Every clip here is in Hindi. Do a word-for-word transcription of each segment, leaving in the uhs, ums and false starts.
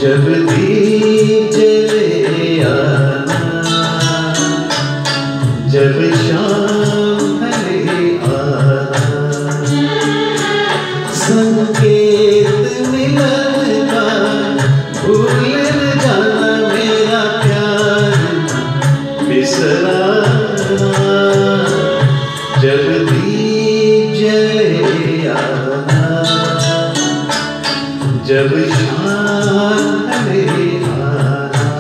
जब दीप जले आना, जब शाम ढले आना, संकेत मिलन का भूल न जाना मेरा प्यार बिसराना। जब दीप जले आना, जब शाम ढले आना।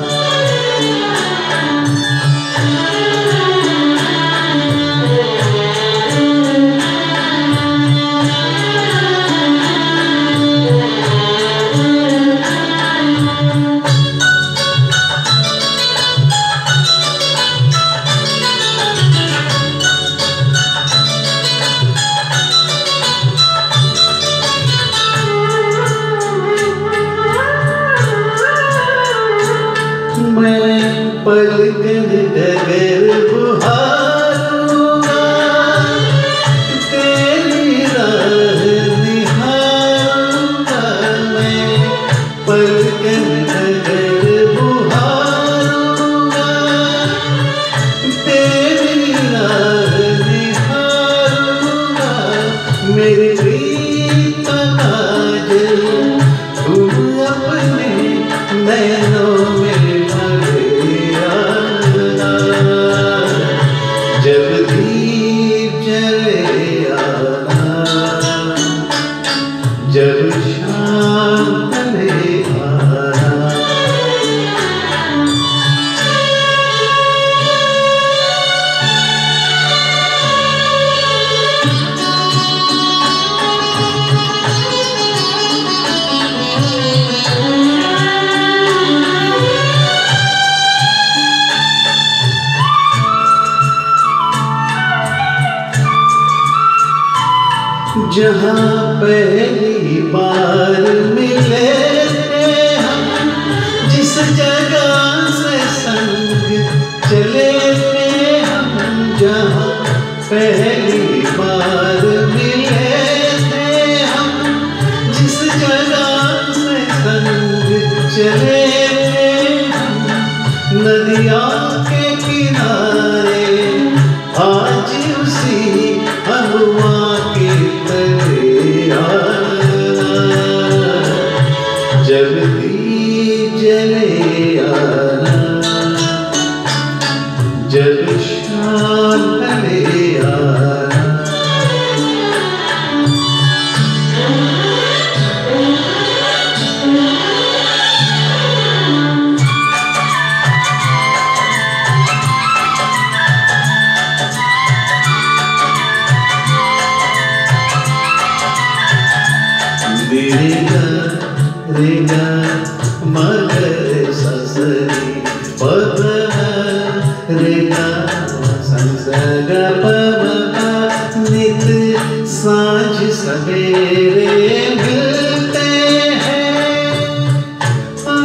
मैं पलकन डगर बुहारूंगा, तेरी राह निहारूंगा। मैं पलकन डगर बुहारूंगा, तेरी राह निहारूंगा। मेरी प्रीत का काजल तुम अपने नैनों में जब दीप जले आना, जब शाम ढले आना। जहाँ पहली बार मिले थे हम, जिस जगह से संग चले थे हम। जहाँ पहली बार मिले थे हम, जिस जगह से संग चले थे हम। नदिया के किनारे आज उसी हनुमा के तले आना। जब दीप जले आना, जब शाम ढले आना। रेगा रेगा मगर ससरी पद रेगा संसग पमका। नित साँझ सवेरे मिलते हैं, आ,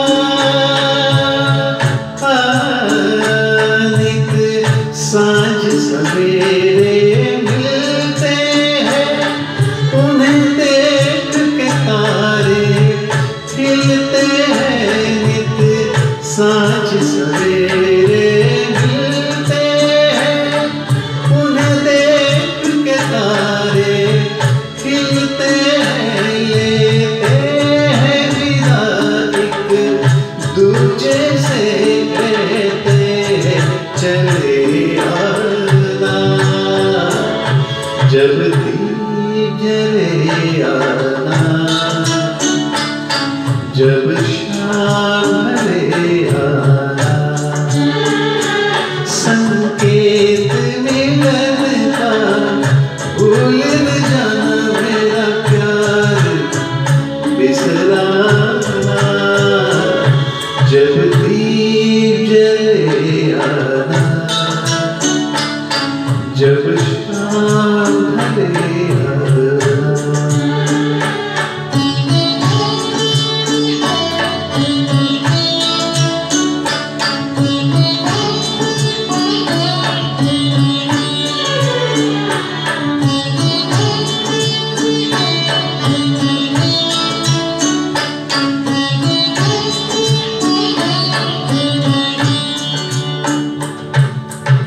आ, नित साँझ सवेरे मिलते हैं। उन्हें देख के तारे खिलते हैं, नित साँझ सवेरे मिलते हैं। उन्हें देख के तारे खिलते हैं, लेते हैं विदा एक दूजे से कहते हैं चले आना। जब दीप जले आना, जब शाम ढले आना।